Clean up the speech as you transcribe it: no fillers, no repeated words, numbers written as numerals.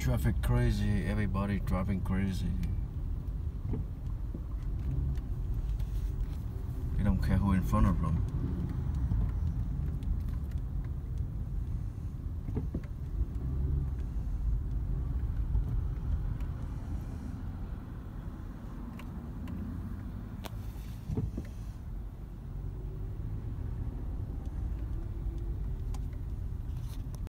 Traffic crazy, everybody driving crazy. They don't care who in front of them.